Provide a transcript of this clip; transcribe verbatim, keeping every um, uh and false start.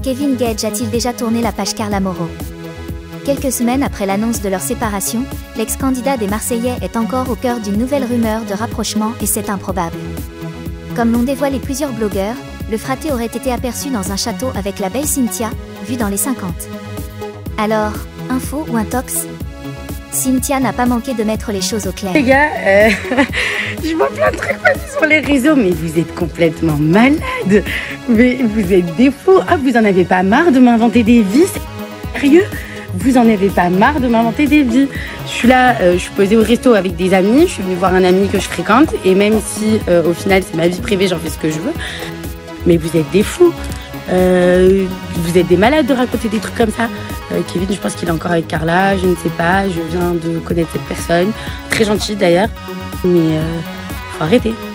Kevin Gage a-t-il déjà tourné la page Carla Moreau? Quelques semaines après l'annonce de leur séparation, l'ex-candidat des Marseillais est encore au cœur d'une nouvelle rumeur de rapprochement et c'est improbable. Comme l'ont dévoilé plusieurs blogueurs, le fraté aurait été aperçu dans un château avec la belle Cynthia, vue dans les cinquante. Alors, info ou intox? Cynthia n'a pas manqué de mettre les choses au clair. Les gars, euh, je vois plein de trucs passer sur les réseaux, mais vous êtes complètement malades. Mais vous êtes des fous. Ah, vous en avez pas marre de m'inventer des vies? Sérieux? Vous en avez pas marre de m'inventer des vies? Je suis là, euh, je suis posée au resto avec des amis, je suis venue voir un ami que je fréquente, et même si euh, au final c'est ma vie privée, j'en fais ce que je veux. Mais vous êtes des fous. Euh, vous êtes des malades de raconter des trucs comme ça. Euh, Kevin, je pense qu'il est encore avec Carla, je ne sais pas, je viens de connaître cette personne, très gentille d'ailleurs, mais euh, faut arrêter.